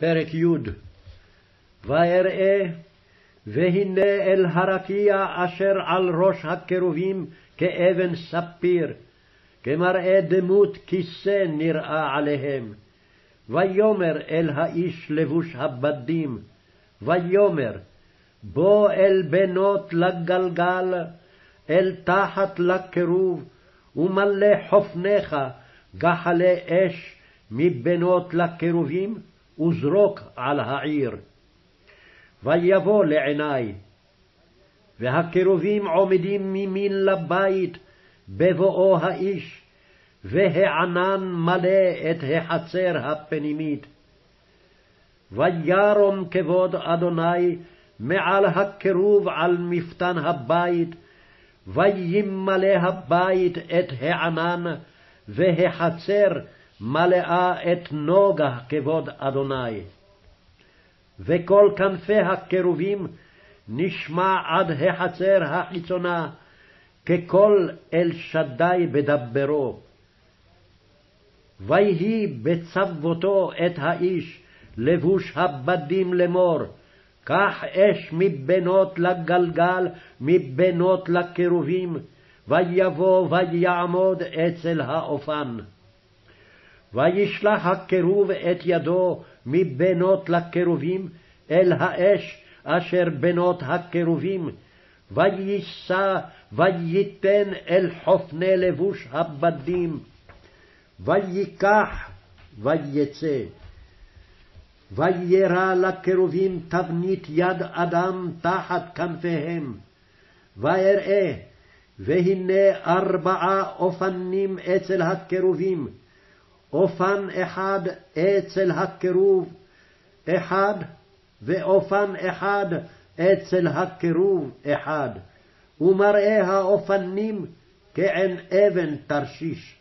פרק י' ואראה, והנה אל הרקיע אשר על ראש הקרובים כאבן ספיר, כמראה דמות כיסא נראה עליהם. ויאמר אל האיש לבוש הבדים, ויאמר, בוא אל בנות לגלגל, אל תחת לקירוב, ומלא חופניך גחלי אש מבנות לקירובים, וזרוק על העיר. ויבוא לעיני, והקירובים עומדים ממין לבית בבואו האיש, והענן מלא את החצר הפנימית. וירום כבוד אדוני מעל הקירוב על מפתן הבית, וימלא הבית את הענן, והחצר מלאה את נוגה כבוד אדוני. וכל כנפי הקירובים נשמע עד החצר החיצונה, ככל אל שדי בדברו. ויהי בצוותו את האיש לבוש הבדים לאמור, קח אש מבנות לגלגל, מבנות לקירובים, ויבוא ויעמוד אצל האופן. וישלח הקירוב את ידו מבנות לקירובים אל האש אשר בנות הקירובים, ויישא וייתן אל חופני לבוש הבדים, ויקח ויצא. וירא לקירובים תבנית יד אדם תחת כנפיהם. ואראה, והנה 4 אופנים אצל הקירובים, אופן אחד אצל הקירוב אחד, ואופן אחד אצל הקירוב אחד, ומראה האופנים כעין אבן תרשיש.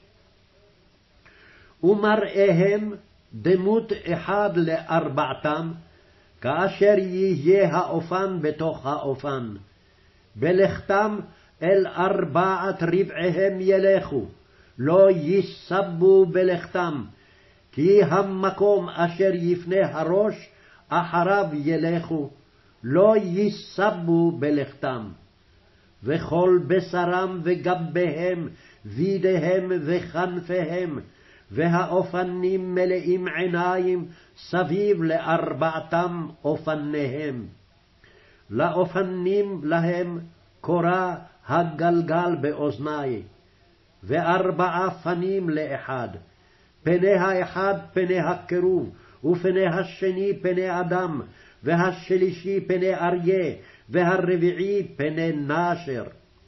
ומראיהם דמות אחד ל4, כאשר יהיה האופן בתוך האופן. בלכתם אל 4 רבעיהם ילכו, לא יסבו בלכתם, כי המקום אשר יפנה הראש אחריו ילכו, לא יסבו בלכתם. וכל בשרם וגביהם, וידיהם וכנפיהם, והאופנים מלאים עיניים סביב ל4 אופניהם. לאופנים להם קורא הגלגל באוזני, ו4 פנים לאחד, פני האחד פני הקירוב, ופני השני פני אדם, והשלישי פני אריה, והרביעי פני נשר.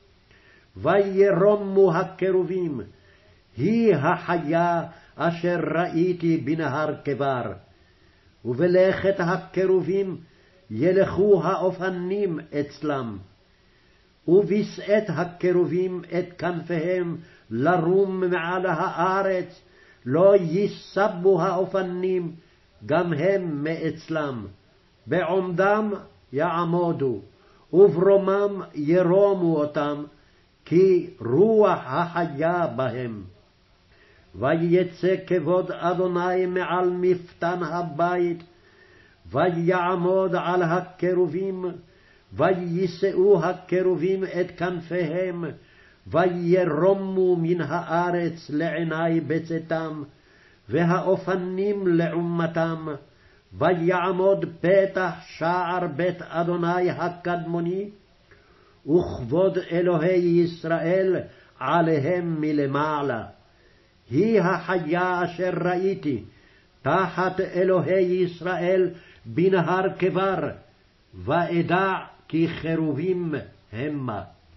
וירומו הקירובים, היא החיה אשר ראיתי בנהר כבר. ובלכת הקירובים ילכו האופנים אצלם. ובשאת הקירובים את כנפיהם לרום מעל הארץ, לא יסבו האופנים, גם הם מאצלם. בעומדם יעמודו, וברומם ירומו אותם, כי רוח החיה בהם. ויצא כבוד אדוני מעל מפתן הבית, ויעמוד על הקירובים, ויישאו הקירובים את כנפיהם, וירומו מן הארץ לעיני בצאתם, והאופנים לעומתם. ויעמוד פתח שער בית אדוני הקדמוני, וכבוד אלוהי ישראל עליהם מלמעלה. היא החיה אשר ראיתי תחת אלוהי ישראל בנהר כבר, ואדע כי חירובים המה.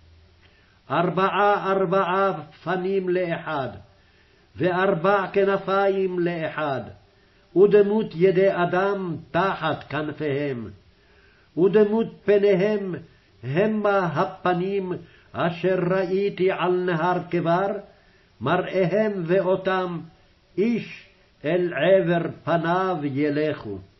4 פנים לאחד, ו4 כנפיים לאחד, ודמות ידי אדם תחת כנפיהם, ודמות פניהם המה הפנים אשר ראיתי על נהר כבר, מראיהם ואותם איש אל עבר פניו ילכו.